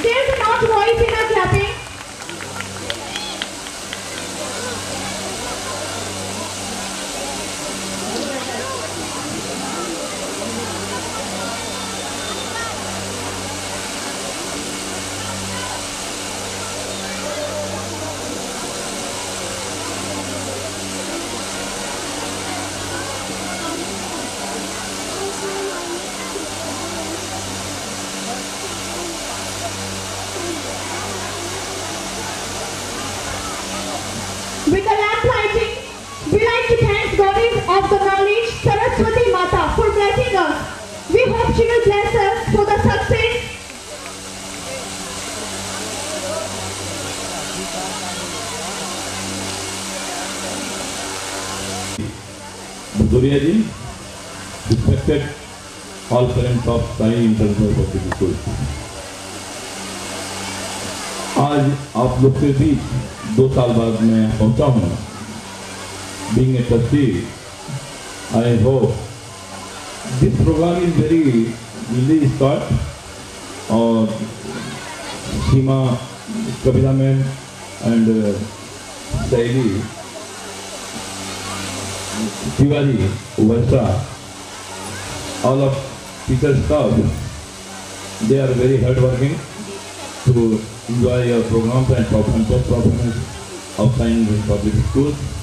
There's not voice in our clapping. With the lamp lighting, we like to thank Goddess of the knowledge, Saraswati Mata, for blessing us. We hope she will bless us for the success. Bhudoria ji, respected all parents of Sai International Public School. आज आप लोग के बीच 2 साल बाद मैं पहुंचा हूँ. Being a trustee, I hope this program is very easily start. और Seema Kavita ma'am and Saili Tiwari, Varsha, all of teacher staff, they are very hardworking to enjoy your programs and best performance of science in public schools.